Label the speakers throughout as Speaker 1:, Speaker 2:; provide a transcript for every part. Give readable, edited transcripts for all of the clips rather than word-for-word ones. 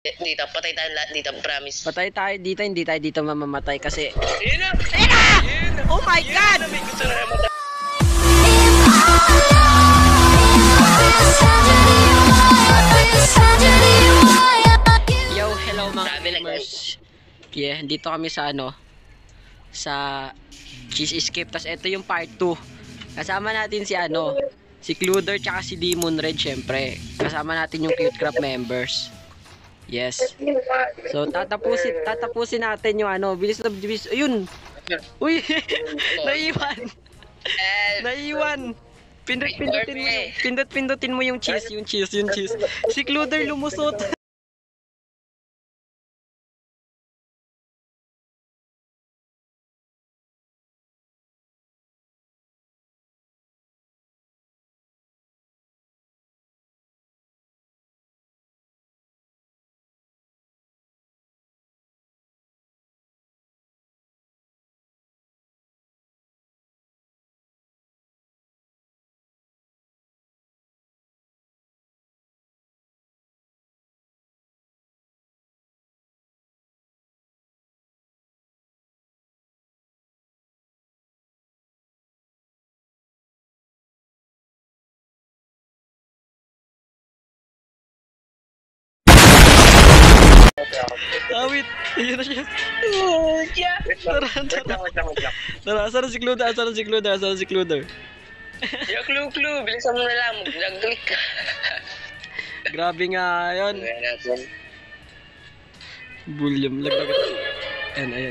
Speaker 1: Dito, patay tayo lahat dito, promise.
Speaker 2: Patay tayo dito, hindi tayo dito mamamatay kasi...
Speaker 1: Ayun na!
Speaker 2: Ayun na! Oh my God!
Speaker 1: May gusto na naman.
Speaker 2: Yo, hello mga gamers. Yeah, dito kami sa sa Cheese Escape. Tas ito yung part 2. Kasama natin si Cluder tsaka si Demon Red syempre. Kasama natin yung Cute Craft members. Yes. So tatapusin natin yung bilis na bilis. Ayun. Uy, naiwan. Naiwan. Pindutin mo yung cheese. Si Cluder lumusot. Wait. Ayun na siya. Tara, asan na si Cluder?
Speaker 1: Yo, clue. Bilisan mo na lang. Mag-click ka.
Speaker 2: Grabe nga yun. Bulyam. Ayan.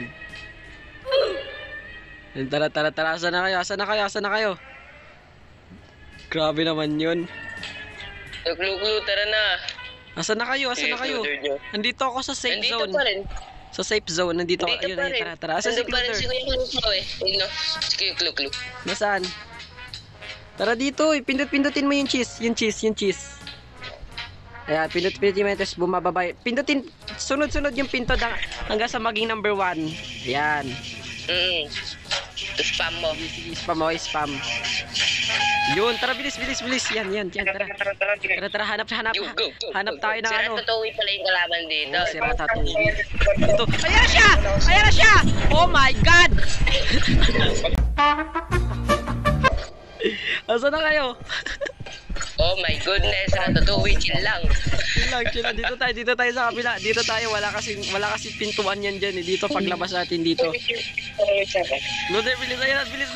Speaker 2: Tara. Asan na kayo? Grabe naman yun.
Speaker 1: Yo, clue. Tara na.
Speaker 2: Asan na kayo? Nandito ako sa safe zone.
Speaker 1: Nandito pa rin.
Speaker 2: Sa safe zone, nandito ako. Ayun, tara. Asan si
Speaker 1: Nandito pa rin
Speaker 2: Cluder?
Speaker 1: si Kuya Clue eh. Ayun no. Si Kuya Clue.
Speaker 2: Nasaan? Tara dito, pindutin mo yung cheese. Ayan, pindutin mo yung tapos bumababa. Pindutin, sunod-sunod yung pinto hanggang sa maging number 1. Ayan.
Speaker 1: Spam mo.
Speaker 2: Spam. Yun, tara bilis. Yan, tara. Tara, hanap
Speaker 1: Go.
Speaker 2: Hanap tayo ng
Speaker 1: Si Ratatouille pala yung kalaban dito.
Speaker 2: Si Ratatouille. Ito. Ayan na siya! Oh my God! Asan na kayo?
Speaker 1: Oh my goodness, Ratatouille, chill lang.
Speaker 2: Chill lang. Dito tayo sa kabila. Dito tayo, wala kasi pintuan yan dyan eh. Dito paglabas natin dito. Cluder, bilis.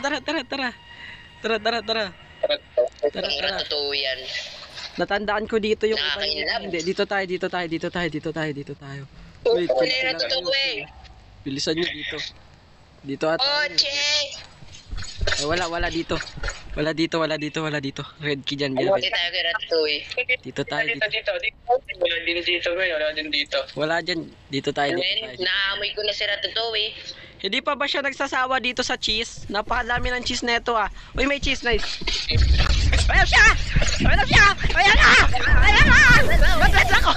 Speaker 2: Tara.
Speaker 1: Ang Ratatouille yan.
Speaker 2: Natandaan ko dito yung iba
Speaker 1: Nakakainlab.
Speaker 2: Hindi, dito tayo. Wait,
Speaker 1: Ano yung Ratatouille?
Speaker 2: bilisan nyo dito. Dito at
Speaker 1: Oche!
Speaker 2: ay, wala dito. Wala dito. Red key dyan.
Speaker 1: Hindi tayo kay Ratatouille.
Speaker 2: Dito tayo.
Speaker 1: Wala din dito.
Speaker 2: Wala dyan. Dito tayo.
Speaker 1: Naamoy ko na si Ratatouille.
Speaker 2: Hindi pa ba siya nagsasawa dito sa cheese? Napakadami ng cheese neto ah. Uy, may cheese, nice. Ayan siya! Ayan na! Nadred ako!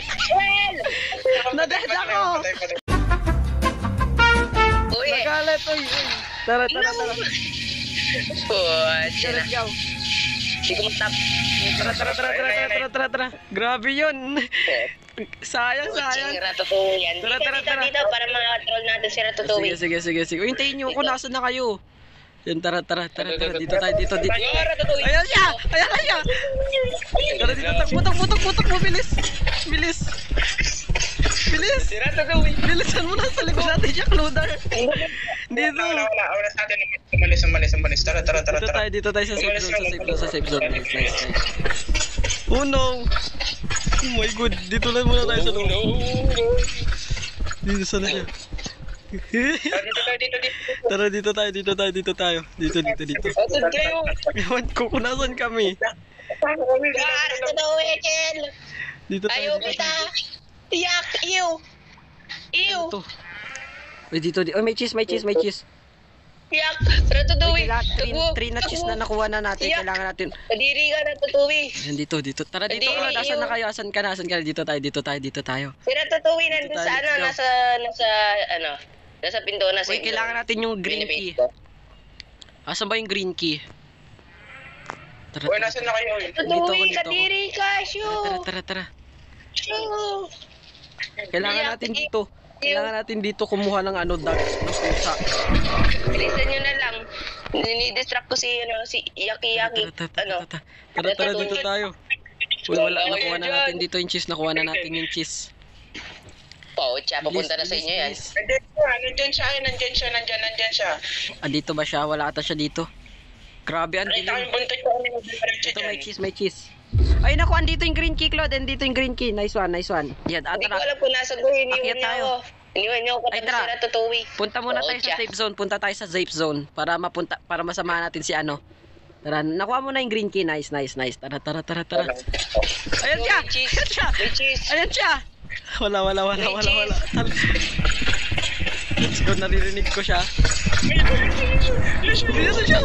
Speaker 1: Uy!
Speaker 2: Nagalit, uy. Tara.
Speaker 1: Oche na.
Speaker 2: Let's go.
Speaker 1: Hindi ko matap.
Speaker 2: Tara. Grabe yun. Sayang.
Speaker 1: Oche, Ratatouille yan. Dito, para mga-troll natin si Ratatouille.
Speaker 2: Sige. Uy, hintayin nyo ako. Nasaan na kayo? Yan, tara. Dito tayo.
Speaker 1: Yo, Ratatouille!
Speaker 2: Ayan siya! Tara dito, putok mo, bilis!
Speaker 1: Si Ratatouille!
Speaker 2: Bilisan mo na sa likod natin siya, Cluder! Dito!
Speaker 3: Wala sa atin. Umalis. Tara.
Speaker 2: Dito tayo sa safe zone. Nice. Oh no! Oh my God! Dito lang muna tayo sa loob. Dito sana siya.
Speaker 3: Dito.
Speaker 2: Tara, dito tayo. Dito.
Speaker 1: Asan kayo?
Speaker 2: Ewan ko kung nasan kami.
Speaker 1: Ratatouille, chill!
Speaker 2: Dito tayo.
Speaker 1: Ayaw kita! Yak! Ew!
Speaker 2: Ito. Uy, dito. Oh, may cheese.
Speaker 1: Yak! Ratatouille!
Speaker 2: 3 na cheese na nakuha na natin.
Speaker 1: Yak.
Speaker 2: Kailangan natin.
Speaker 1: Kadiri ka, Ratatouille!
Speaker 2: Yan, dito. Tara, dito ka. Asan na kayo? Asan ka na? Dito tayo.
Speaker 1: Si Ratatouille nandun
Speaker 2: Dito
Speaker 1: sa
Speaker 2: tayo,
Speaker 1: nasa pinto na
Speaker 2: Uy, kailangan natin yung green key. Asan ba yung green key? Tara.
Speaker 3: Nasaan na kayo?
Speaker 1: Ratatouille, kadiri ka, shoo!
Speaker 2: Tara.
Speaker 1: Shoo!
Speaker 2: Kailangan natin dito. Kailangan natin dito kumuha ng ano, dogs ng pusa.
Speaker 1: Bilisan nyo na lang. Ninidistract ko si Yaki.
Speaker 2: Tara, dito tayo. Uy, wala, nakuha na natin dito yung cheese. Nakuha na natin yung cheese.
Speaker 1: Poucha, papunta na sa inyo yan.
Speaker 3: Nandiyan siya.
Speaker 2: Andito ba siya? Wala ata siya dito. Grabe, ang
Speaker 3: Ay,
Speaker 2: dilim.
Speaker 3: tayong buntot ko.
Speaker 2: Ito, may cheese. Ay, naku, andito yung green key, Claude. Andito yung green key. Nice one. Yan,
Speaker 1: Hindi ko
Speaker 2: tara.
Speaker 1: alam kung nasa guhin.
Speaker 2: Akyat tayo.
Speaker 1: Iniwan niyo ako
Speaker 2: Ay,
Speaker 1: katabi
Speaker 2: tara.
Speaker 1: si Ratatouille.
Speaker 2: Punta muna tayo sa safe zone. Punta tayo sa safe zone para masamahan natin si ano. Tara, nakuha mo na yung green key. Nice. Tara. Ayan siya.
Speaker 1: May cheese.
Speaker 2: Ayan siya. Wala. Tara. Let's go, naririnig ko siya. Dito siya.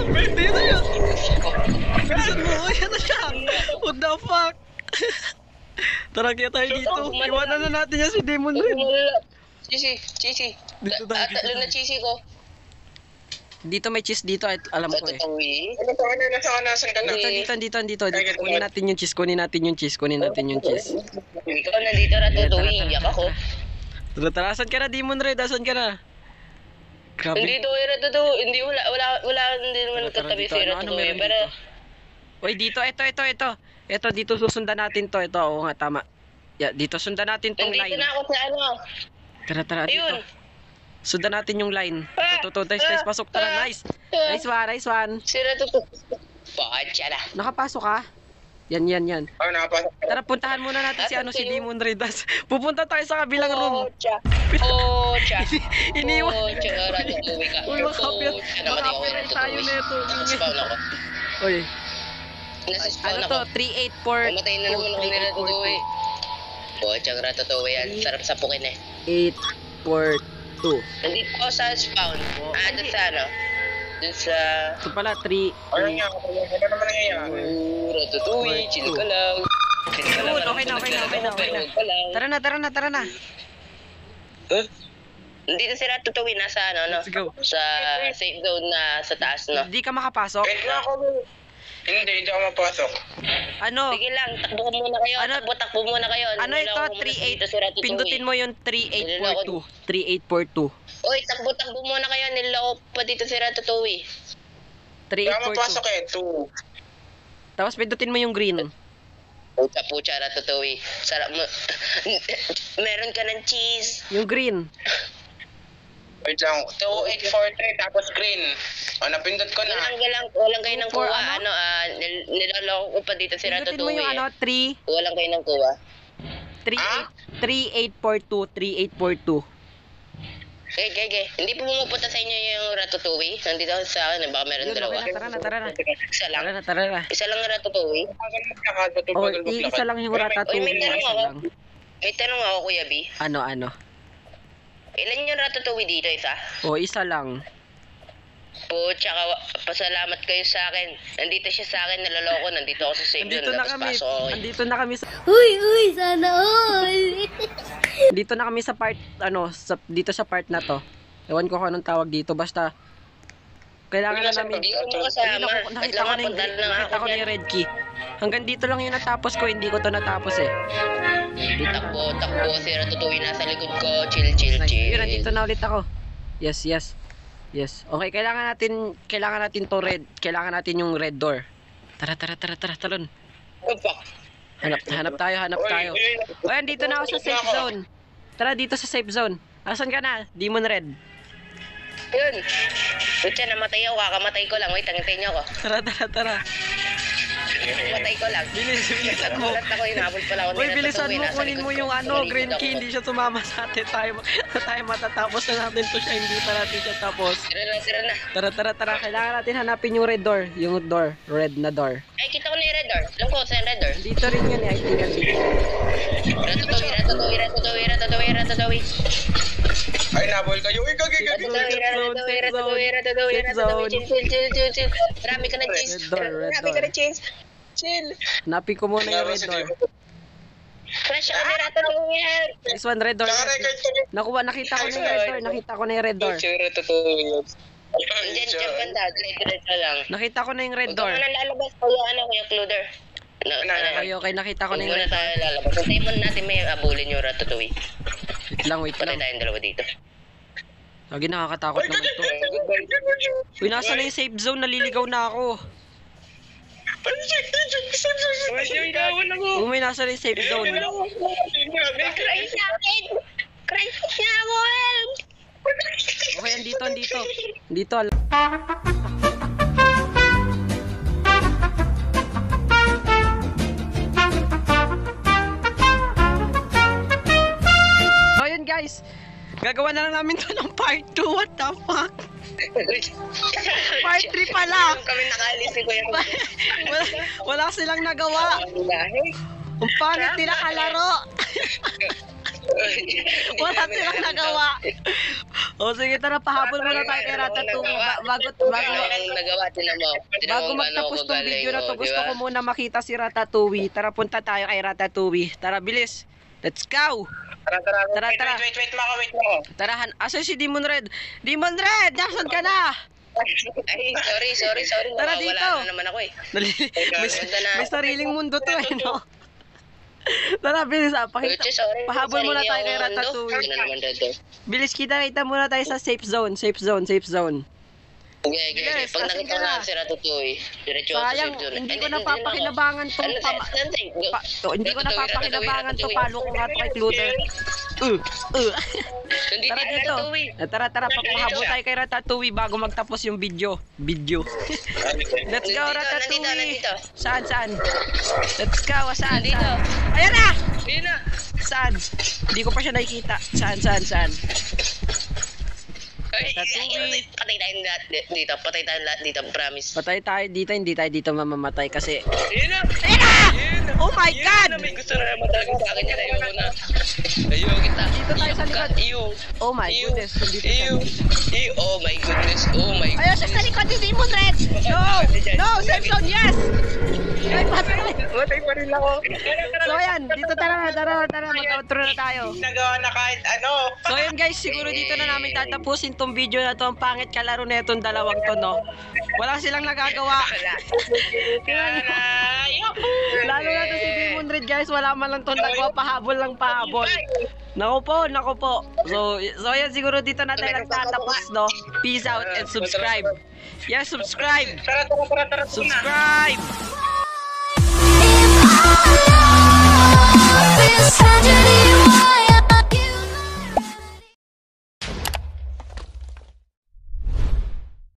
Speaker 2: Bilisan mo. Ayan na siya. What the fuck? Tara, kaya tayo dito. Iwanan na natin yan si Demon Red.
Speaker 1: Cheesy.
Speaker 2: Dito tayo.
Speaker 1: Tatlo na cheesy ko.
Speaker 2: Dito may cheese dito. Alam ko eh.
Speaker 1: Ratatouille.
Speaker 3: Nasaan ka na?
Speaker 2: Dito. Kunin natin yung cheese.
Speaker 1: Ikaw nandito Ratatouille. Iyak ako.
Speaker 2: Tara, asan ka na, Demon Red? Asan ka na? Grabe.
Speaker 1: Hindi daw yung Ratatouille. Hindi, wala hindi naman
Speaker 2: Tara,
Speaker 1: katabi
Speaker 2: dito.
Speaker 1: si
Speaker 2: Ano
Speaker 1: Ratatouille.
Speaker 2: meron
Speaker 1: Pero,
Speaker 2: dito? Uy, dito. Ito. Ito, dito susundan natin to. Ito, oo nga, tama. Yeah, dito sundan natin tong
Speaker 1: nandito
Speaker 2: line.
Speaker 1: na ako sa ano.
Speaker 2: Tara, dito.
Speaker 1: Ayun.
Speaker 2: Sundan natin yung line.
Speaker 1: Ah!
Speaker 2: Nice, pasok. Tara, nice. Nice one.
Speaker 1: Si Ratatouille. Bakit na.
Speaker 2: Nakapasok ka? Yan.
Speaker 3: Oh, nakapasok.
Speaker 2: Tara, puntahan muna natin si Demon Red. Pupunta tayo sa kabilang room.
Speaker 1: Pocha.
Speaker 2: Iniwan.
Speaker 1: Pocha, Ratatouille ka.
Speaker 2: Uy, makapirate tayo neto.
Speaker 1: Nasa-spawn ako.
Speaker 2: Uy,
Speaker 1: Nasa-spawn
Speaker 2: ano
Speaker 1: ako.
Speaker 2: to? 384.
Speaker 1: Pumatay na naman ako ni Ratatouille. Pocha, Ratatouille yan. Sarap sa pukin eh.
Speaker 2: 842.
Speaker 1: Nandito ako sa spawn. Doon sa ano? Doon sa...
Speaker 2: Ito pala, 3.
Speaker 3: Ano naman nangyayari?
Speaker 1: Ratatouille, chill ka lang.
Speaker 2: Good, okay na. Tara na.
Speaker 1: Nandito si Ratatouille, nasa ano, no?
Speaker 2: Let's go.
Speaker 1: Sa safe zone na sa taas, no?
Speaker 2: Hindi ka makapasok.
Speaker 3: Wait na ako. Hindi ako mapasok.
Speaker 2: Ano?
Speaker 1: Sige lang, takbo muna kayo.
Speaker 2: Ano?
Speaker 1: Takbo muna kayo.
Speaker 2: Ano ito?
Speaker 1: Niloloko muna dito si Ratatouille.
Speaker 2: Pindutin mo yung 3842.
Speaker 1: Uy, takbo muna kayo. Niloloko pa dito si Ratatouille.
Speaker 3: Kaya mapasok
Speaker 2: 3842.
Speaker 3: 2.
Speaker 2: Tapos pindutin mo yung green.
Speaker 1: Pucha, Ratatouille. Sarap mo. Meron ka ng cheese.
Speaker 2: Yung green.
Speaker 3: Wait lang. 2843 tapos green. O, napindot ko na.
Speaker 1: Walang kayo ng
Speaker 2: For
Speaker 1: kuha.
Speaker 2: ano?
Speaker 1: Niloloko ko pa dito si
Speaker 2: Pindutin mo
Speaker 1: Ratatouille.
Speaker 2: yung ano, 3.
Speaker 1: Walang kayo ng kuha.
Speaker 2: 3842.
Speaker 1: Okay. Hindi po pumupunta sa inyo yung Ratatouille. Nandito sa akin. Baka meron
Speaker 2: Yun,
Speaker 1: dalawa.
Speaker 2: okay na, tara na.
Speaker 1: Isa lang.
Speaker 2: Tara na.
Speaker 1: Isa lang ang Ratatouille.
Speaker 2: Oh, isa lang yung
Speaker 1: Uy,
Speaker 2: Ratatouille.
Speaker 1: may tanong
Speaker 2: Isa
Speaker 1: ako.
Speaker 2: lang.
Speaker 1: May tanong ako, Kuya B.
Speaker 2: Ano?
Speaker 1: Ilan yung Ratatouille dito? Isa?
Speaker 2: Oh, isa lang.
Speaker 1: Po, tsaka pasalamat kayo sa akin. Nandito siya sa akin, naloloko. Nandito ako sa safe
Speaker 2: Andito
Speaker 1: zone.
Speaker 2: na
Speaker 1: Tapos
Speaker 2: kami.
Speaker 1: pasok ako.
Speaker 2: Andito na kami sa
Speaker 4: Sana all!
Speaker 2: Dito na kami sa part dito sa part na to. Ewan ko kung anong tawag dito, basta kailangan na namin.
Speaker 1: Hindi ko mo kasama.
Speaker 2: Nakita ko na yung red key. Hanggang dito lang yung natapos ko, hindi ko to natapos eh.
Speaker 1: Takbo. Si Ratatouille nasa likod ko. Chill.
Speaker 2: Yun, nandito na ulit ako. Yes. Okay, kailangan natin to red. Kailangan natin yung red door. Tara, talon.
Speaker 3: Oh, fuck.
Speaker 2: Hanap tayo. O, andito na ako sa safe zone. Tara, dito sa safe zone. Asan ka na? Demon Red.
Speaker 1: Yun. Pucha, namatay ako. Kakamatay ko lang. Wait, tangitin niyo ako.
Speaker 2: Tara.
Speaker 1: Matay ko lang.
Speaker 2: Bilisan mo.
Speaker 1: Nagulat ako. Inabot pala ako.
Speaker 2: Uy, bilisan mo. Kunin mo yung green key. Hindi siya sumama sa atin. Tayo matatapos na natin to siya. Hindi pa natin siya tapos.
Speaker 1: Tira na.
Speaker 2: Tara. Kailangan natin hanapin yung red door. Yung door. Red na door.
Speaker 1: Ay, kita ko na yung red door. Alam ko, saan red door?
Speaker 2: Dito rin yun eh. I think
Speaker 1: Ratatouille.
Speaker 3: Ay, nabol kayo. Uy, gagi.
Speaker 1: Ratatouille. Chill. Marami ka ng cheese. Chill.
Speaker 2: Hanapin ko muna yung red door.
Speaker 1: Crush ako ni Ratatouille.
Speaker 2: This one, red door. Nakita ko na yung red door.
Speaker 1: Diyan banda. Diretso lang.
Speaker 2: Nakita ko na yung red
Speaker 1: Huwag ka
Speaker 2: door.
Speaker 1: muna lalabas. Kuya Cluder.
Speaker 2: Okay, nakita ko na yung
Speaker 1: Huwag
Speaker 2: red
Speaker 1: muna
Speaker 2: door.
Speaker 1: tayo lalabas. Hintayin muna natin may abulin yung Ratatouille.
Speaker 2: wait
Speaker 1: Patay
Speaker 2: lang.
Speaker 1: tayong dalawa dito.
Speaker 2: Lagi nakakatakot naman to. Uy, nasa na yung safe zone? Naliligaw na ako. Uy, nasa na yung safe zone?
Speaker 1: Cry sa akin! Cry niya ako, help!
Speaker 2: Okay, andito. Dito. So, yun guys. Gagawa na lang namin to ng part 2. What the fuck? Part 3 pala.
Speaker 1: Kami nakaalis ni Kuya.
Speaker 2: wala silang nagawa. Ang pangit nila kalaro. Wala silang nagawa. O sige, tara, pahabol muna tayo kay Ratatouille. Bago magtapos tong video na to, gusto ko muna makita si Ratatouille. Tara, punta tayo kay Ratatouille. Tara, bilis. Let's go. Tara.
Speaker 3: Wait mo.
Speaker 2: Tara, asan si Demon Red? Demon Red, nasan ka na?
Speaker 1: Ay, sorry.
Speaker 2: Tara
Speaker 1: Wala
Speaker 2: dito.
Speaker 1: na naman ako eh.
Speaker 2: May sariling mundo to eh, no? Tara, bilis pahabol muna tayo kay Ratatouille.
Speaker 1: Ano naman dito?
Speaker 2: Bilis, kita muna tayo sa safe zone.
Speaker 1: Okay.
Speaker 2: Yes,
Speaker 1: Pag
Speaker 2: kasi
Speaker 1: nakita ko
Speaker 2: ka na.
Speaker 1: na si Ratatouille, diretso ako sa
Speaker 2: Sayang,
Speaker 1: safe zone.
Speaker 2: hindi ko napapakinabangan tong hindi ko napapakinabangan to palo ko nga to kay Clutter.
Speaker 1: Nandito
Speaker 2: Tara
Speaker 1: si
Speaker 2: dito.
Speaker 1: Ratatouille.
Speaker 2: Tara, papahabol tayo kay Ratatouille bago magtapos yung video. Let's go, Ratatouille.
Speaker 1: Nandito.
Speaker 2: Saan? Let's go, saan?
Speaker 1: Nandito.
Speaker 2: Ayan na!
Speaker 1: Ayun na.
Speaker 2: Saan? Hindi ko pa siya nakikita. Saan? Ratatouille.
Speaker 1: Patay tayong lahat dito, promise.
Speaker 2: Patay tayo dito, hindi tayo dito mamamatay kasi...
Speaker 1: Ayun na!
Speaker 2: Oh my God!
Speaker 1: May gusto na naman talaga sa akin yan. Ayoko na. Ayoko kita.
Speaker 2: Dito tayo sa likod. Oh my goodness, hindi pa siya.
Speaker 1: Oh my goodness.
Speaker 2: Ayun, sa likod ni Demon Red! No, safe zone, yes! Ay, patay.
Speaker 3: Matay pa rin ako.
Speaker 2: So ayan, dito tara, mag-outro na tayo.
Speaker 3: Nagawa na kahit ano.
Speaker 2: So ayan guys, siguro dito na namin tatapusin tong video na to. Ang pangit kalaro na itong dalawang to, no? Wala silang nagagawa. Lalo na to si Demon Red guys, wala man lang tong nagawa, pahabol. Nako po. So ayan, siguro dito na tayo nagtatapos, no? Peace out and subscribe. Yes, subscribe.
Speaker 3: Tara.
Speaker 2: Subscribe.
Speaker 4: If I love this tragedy, why